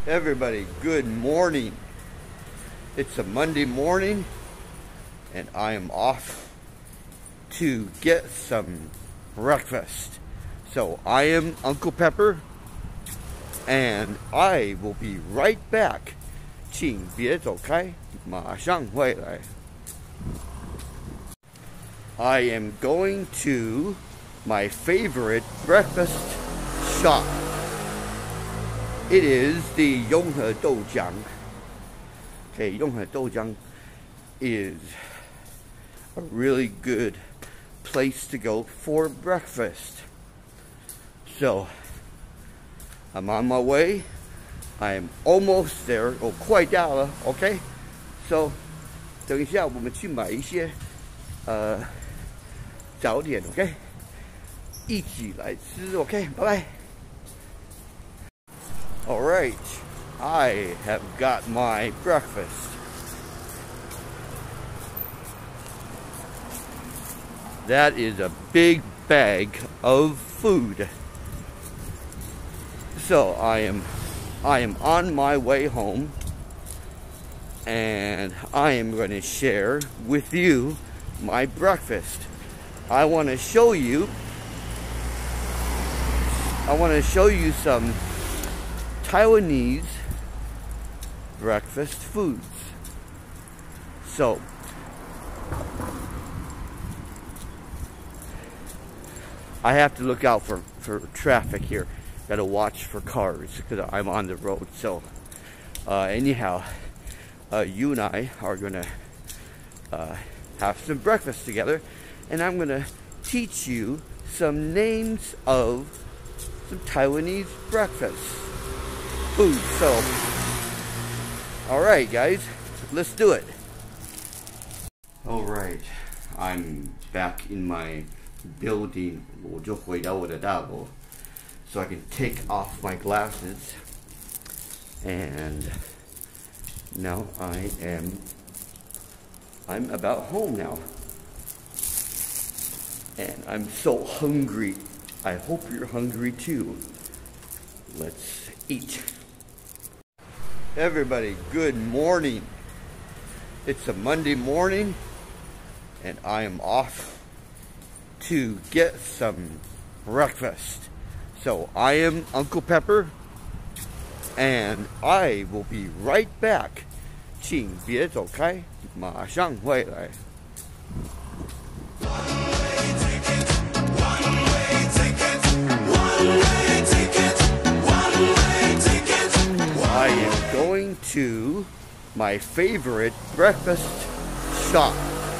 Everybody, good morning. It's a Monday morning and I am off to get some breakfast. So I am Uncle Pepper and I will be right back. 请别走开，马上回来。I am going to my favorite breakfast shop. It is the Yonghe Doujiang. Okay, Yonghe Doujiang is a really good place to go for breakfast. So, I'm on my way. I am almost there. 我快到了 ，OK? So, 等一下我们去买一些早点 ，OK? 一起来吃 ，OK? 拜拜。Alright, I have got my breakfast. That is a big bag of food. So I am on my way home and I am going to share with you my breakfast. I want to show you some Taiwanese breakfast foods. So, I have to look out for traffic here. Gotta watch for cars because I'm on the road. So, anyhow, you and I are gonna have some breakfast together, and I'm gonna teach you some names of some Taiwanese breakfast food. So, alright guys, let's do it. Alright, I'm back in my building. 我就回到我的大楼 so I can take off my glasses. And now I'm about home now. And I'm so hungry. I hope you're hungry too. Let's eat. Everybody, good morning. It's a Monday morning and I am off to get some breakfast. So I am Uncle Pepper and I will be right back. 请别走开，马上回来。I am going to my favorite breakfast shop.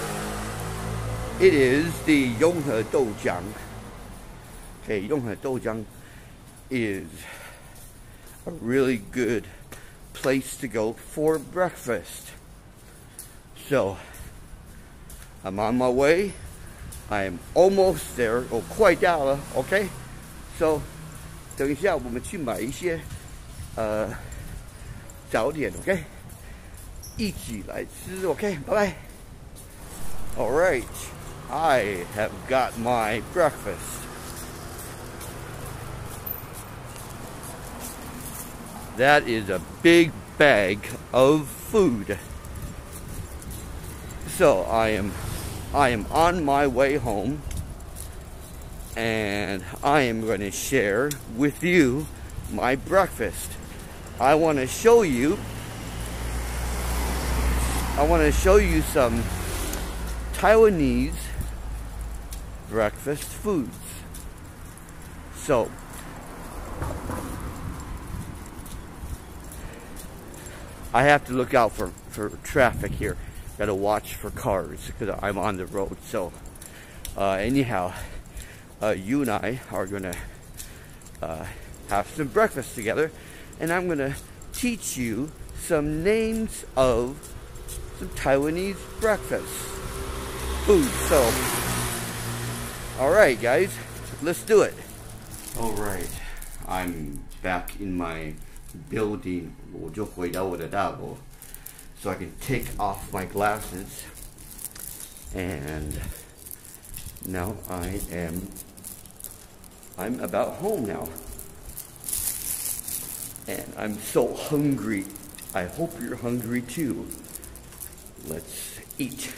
It is the Yonghe Doujiang. Okay, Yonghe Doujiang is a really good place to go for breakfast. So, I'm on my way. I am almost there. 我快到了 ，OK? So, 等一下我们去买一些早点 ，OK? 一起来吃 ，OK? 拜拜。Alright, I have got my breakfast. That is a big bag of food. So I am on my way home and I am going to share with you my breakfast. I want to show you some Taiwanese breakfast foods. So, I have to look out for traffic here. Gotta watch for cars because I'm on the road. So, anyhow, you and I are gonna have some breakfast together, and I'm gonna teach you some names of some Taiwanese breakfast food. So, alright guys, let's do it. Alright, I'm back in my building. 我就回到我的大楼 so I can take off my glasses. And now I'm about home now. And I'm so hungry. I hope you're hungry too. Let's eat.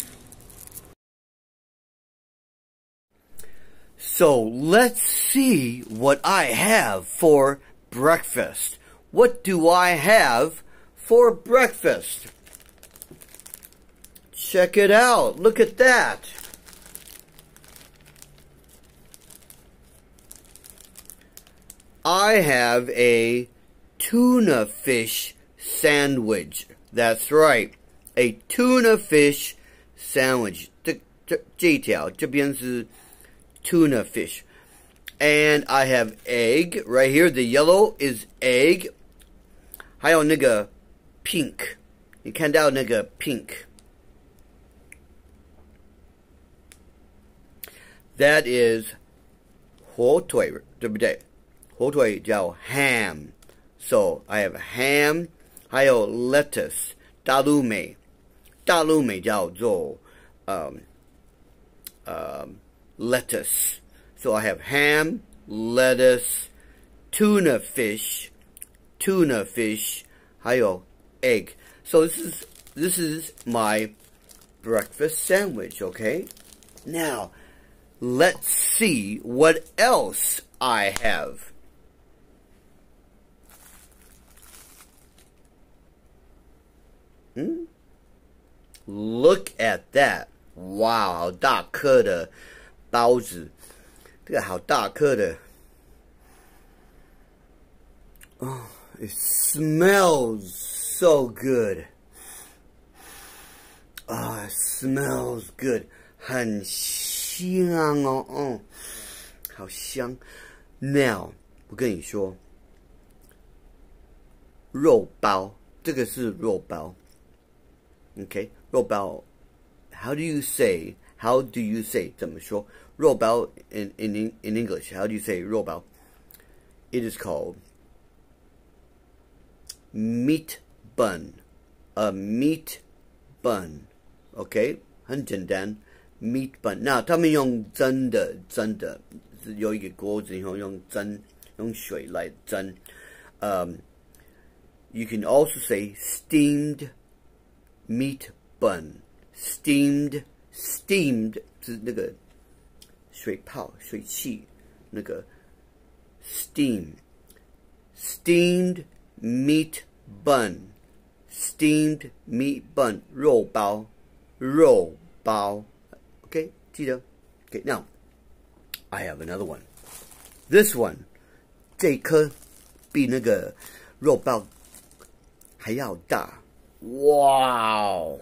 So let's see what I have for breakfast. What do I have for breakfast? Check it out. Look at that. I have a tuna fish sandwich. That's right. A tuna fish sandwich. 这一条这边是 tuna fish. And I have egg right here. The yellow is egg. 还有那个 pink. 你看到那个 pink. That is 火腿，对不对？火腿叫 ham. So I have ham. 还有 lettuce. 大陆美叫做lettuce. So I have ham, lettuce, tuna fish, 还有 egg. So this is my breakfast sandwich, okay? Now, let's see what else I have. Look at that. Wow, 好大颗的包子。这个好大颗的。Oh, it smells so good. Ah, it smells good. 很香哦，好香。Now, 我跟你说，肉包，这个是肉包。Okay, 肉包。How do you say? 怎么说？肉包 in English. How do you say 肉包? It is called meat bun. A meat bun. Okay, 很简单。meat bun. 那他们用蒸的，是有一个锅子，然后用水来蒸。You can also say steamed meat bun. Steamed 是那个水泡、水汽，那个 steamed meat bun. Steamed meat bun. 肉包。Okay, 记得。Okay, now I have another one. This one, 这颗比那个肉包还要大。Wow.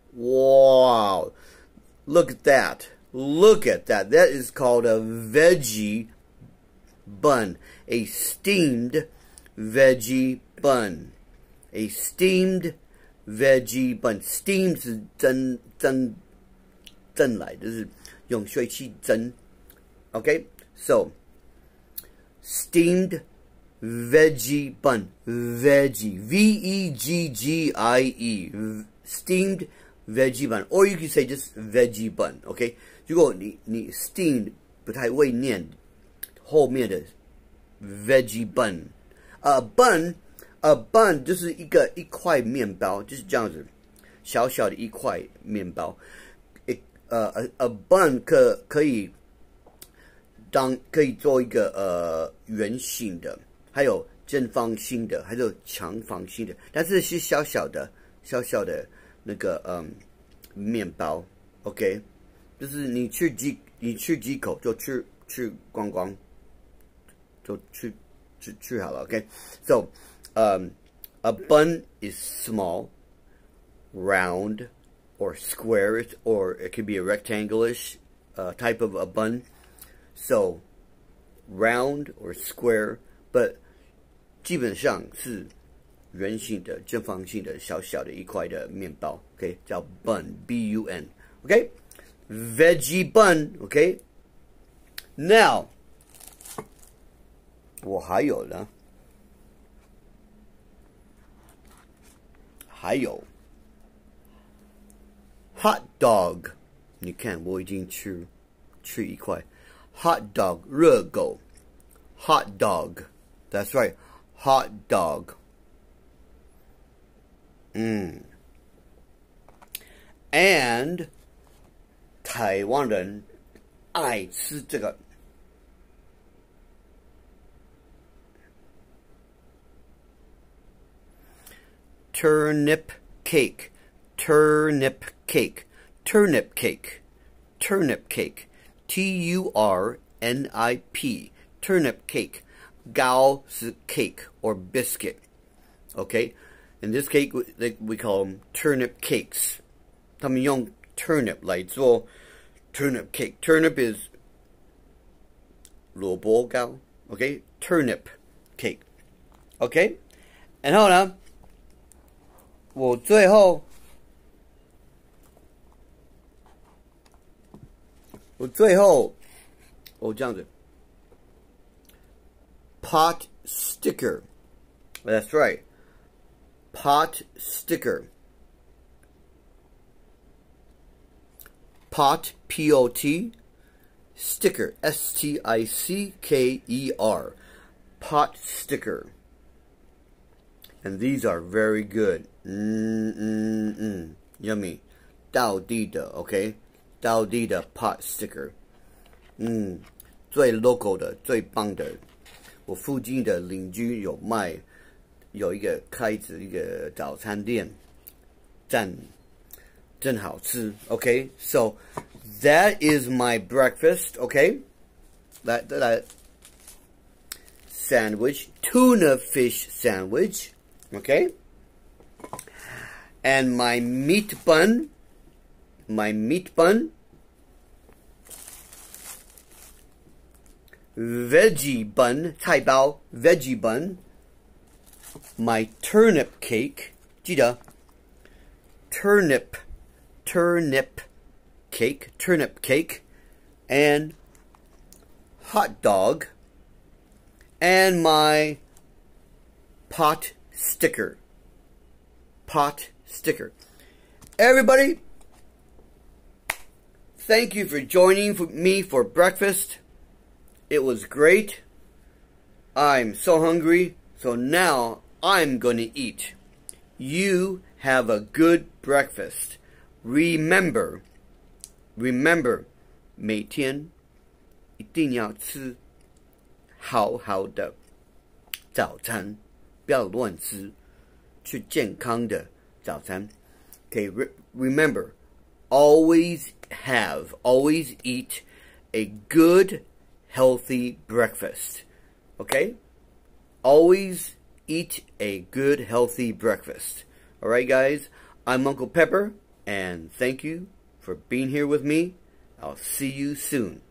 Look at that. That is called a veggie bun. A steamed veggie bun. A steamed veggie bun. Steam 是蒸来，就是用水汽蒸。Okay? So, steamed veggie bun. Veggie. V-E-G-G-I-E. Steamed veggie bun. Or you can say just veggie bun. Okay? 如果你 steamed 不太会念后面的 veggie bun. A bun 就是一块面包，就是这样子，小小的一块面包。A bun 可以做一个圆形的，还有正方形的，还有长方形的，但是是小小的那个面包 ，OK， 就是你吃几口就吃光光，就吃好了 ，OK。So, a bun is small, round, or square, or it could be a rectangular-ish type of a bun. So, round or square, but 基本上是圆形的、正方形的、小小的一块的面包 ，OK， 叫 bun, B-U-N，OK， veggie bun，OK。Now， 我还有呢，还有 hot dog， 你看我已经吃一块 hot dog 热狗 ，hot dog，that's right。 hot dog. And 台湾人爱吃这个 turnip cake, turnip cake, turnip cake, turnip cake, T-U-R-N-I-P, turnip cake. Gao is cake or biscuit. Okay, in this cake we call them turnip cakes. 他们用 turnip 来做 turnip cake. Turnip is 萝卜糕. Okay, turnip cake. Okay, 然后呢，我最后这样子 pot sticker. That's right. Pot sticker. Pot, P-O-T, sticker, S-T-I-C-K-E-R. Pot sticker. And these are very good. Yummy. 道地的 OK? 道地的 pot sticker. 最 local 的，最棒的。我附近的邻居有卖，有一个开着一个早餐店，真好吃 OK? So that is my breakfast, okay? That sandwich, tuna fish sandwich, okay? And my meat bun, veggie bun, 菜包 veggie bun, my turnip cake, 记得 turnip cake, and hot dog, and my pot sticker. Everybody, thank you for joining me for breakfast. It was great. I'm so hungry, so now I'm gonna eat. You have a good breakfast. Remember, 每天一定要吃好好的早餐，不要乱吃，吃健康的早餐。Okay, remember, always eat a good, healthy breakfast. Okay? Always eat a good, healthy breakfast. Alright, guys? I'm Uncle Pepper, and thank you for being here with me. I'll see you soon.